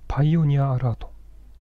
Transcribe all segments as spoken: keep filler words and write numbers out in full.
パイオニアアラート。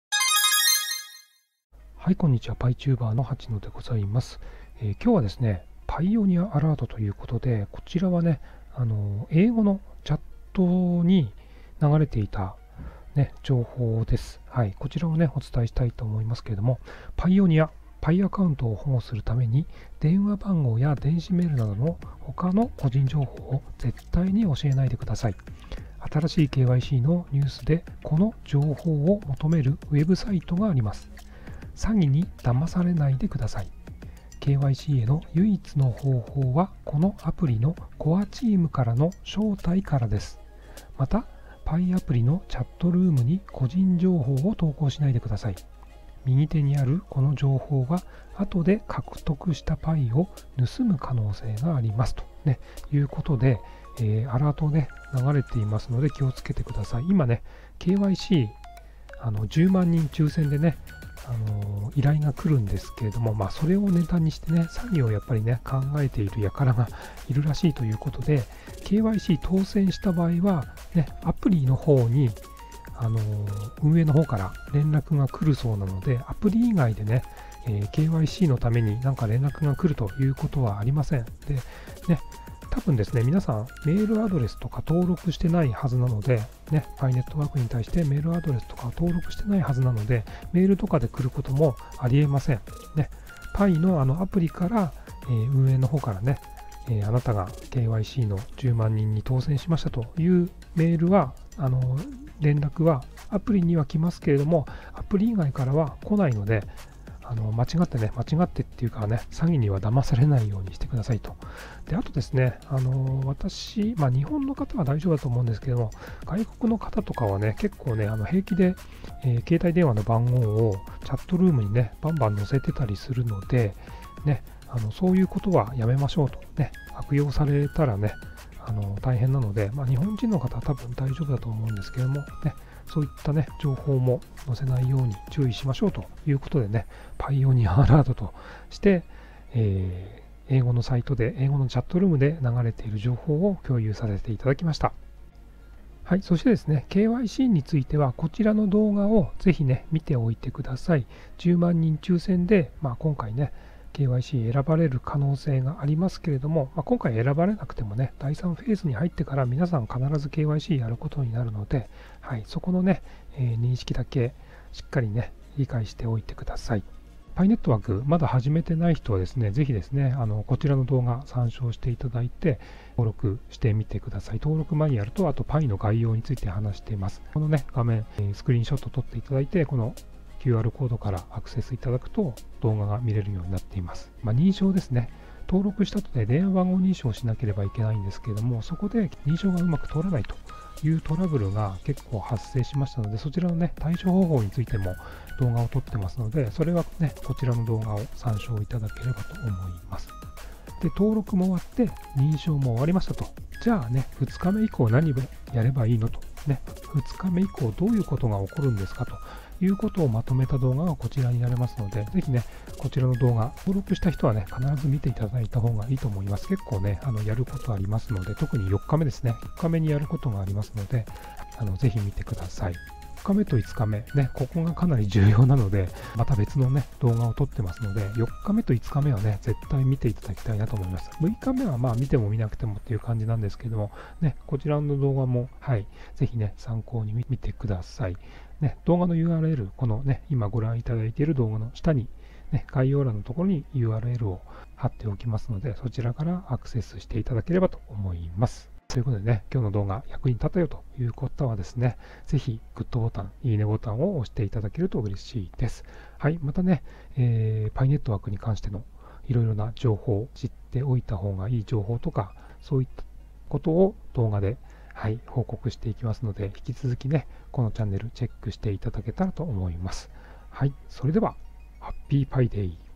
はい、こんにちは。PyTuber の八野でございます。えー今日はですね、パイオニアアラートということで、こちらはね、あの英語のチャットに流れていた、ね、情報です。はい、こちらをね、お伝えしたいと思いますけれども、パイオニア、パイアカウントを保護するために、電話番号や電子メールなどの他の個人情報を絶対に教えないでください。新しい ケーワイシー のニュースでこの情報を求めるウェブサイトがあります。詐欺に騙されないでください。ケーワイシー への唯一の方法はこのアプリのコアチームからの招待からです。また、Pi アプリのチャットルームに個人情報を投稿しないでください。右手にあるこの情報は後で獲得した Pi を盗む可能性がありますと、ね、いうことで、えー、アラートね、流れていますので気をつけてください。今ね、ケーワイシー あのじゅうまんにん抽選でね、あの依頼が来るんですけれども、まあ、それをネタにしてね、詐欺をやっぱりね、考えている輩がいるらしいということで、ケーワイシー 当選した場合は、ね、アプリの方に、あの運営の方から連絡が来るそうなので、アプリ以外でね、えー、ケーワイシー のためになんか連絡が来るということはありません。で、ね、多分ですね、皆さんメールアドレスとか登録してないはずなので、ね、パイネットワークに対してメールアドレスとか登録してないはずなので、メールとかで来ることもありえません。ね、Pi のあのアプリから、えー、運営の方からね、えー、あなたが ケーワイシー のじゅうまんにんに当選しましたというメールは、あの連絡はアプリには来ますけれども、アプリ以外からは来ないので、あの間違ってね、間違ってっていうかね、詐欺には騙されないようにしてくださいと。で、あとですね、あの私、まあ、日本の方は大丈夫だと思うんですけども、外国の方とかはね、結構ね、あの平気で、えー携帯電話の番号をチャットルームにね、バンバン載せてたりするので、ね、あのそういうことはやめましょうと。ね、悪用されたらね、あの大変なので、まあ、日本人の方は多分大丈夫だと思うんですけども、ね、そういったね、情報も載せないように注意しましょうということでね、パイオニアアラートとして、えー英語のサイトで、英語のチャットルームで流れている情報を共有させていただきました。はい、そしてですね、ケーワイシー については、こちらの動画をぜひね、見ておいてください。じゅうまんにん抽選で、まあ、今回ね、ケーワイシー 選ばれる可能性がありますけれども、まあ、今回選ばれなくてもね、だいさんフェーズに入ってから皆さん必ず ケーワイシー やることになるので、はい、そこのね、えー認識だけしっかりね、理解しておいてください。パイネットワーク、まだ始めてない人はですね、ぜひですね、あのこちらの動画参照していただいて、登録してみてください。登録マニュアルと、あと Pi の概要について話しています。このね、画面、えースクリーンショット撮っていただいて、この キューアール コードからアクセスいただくと動画が見れるようになっています。まあ、認証ですね。登録した後で電話番号認証しなければいけないんですけれども、そこで認証がうまく通らないというトラブルが結構発生しましたので、そちらのね、対処方法についても動画を撮ってますので、それはね、こちらの動画を参照いただければと思います。で、登録も終わって、認証も終わりましたと。じゃあね、ふつかめ以降何をやればいいのと。ね、ふつかめ以降どういうことが起こるんですかということをまとめた動画がこちらになりますので、ぜひね、こちらの動画、登録した人はね、必ず見ていただいた方がいいと思います。結構ね、あのやることありますので、特によっかめですね、よっかめにやることがありますので、あのぜひ見てください。よっかめといつかめ、ね、ここがかなり重要なので、また別のね、動画を撮ってますので、よっかめといつかめはね、絶対見ていただきたいなと思います。むいかめはまあ見ても見なくてもっていう感じなんですけども、ね、こちらの動画も、はい、ぜひね、参考に見てください。ね、動画の ユーアールエル、このね、今ご覧いただいている動画の下に、ね、概要欄のところに ユーアールエル を貼っておきますので、そちらからアクセスしていただければと思います。ということでね、今日の動画役に立ったよという方はですね、ぜひグッドボタン、いいねボタンを押していただけると嬉しいです。はい、またね、えー、Pi ネットワークに関してのいろいろな情報、知っておいた方がいい情報とか、そういったことを動画で、はい、報告していきますので、引き続きね、このチャンネルチェックしていただけたらと思います。はい、それでは、ハッピーパイデー。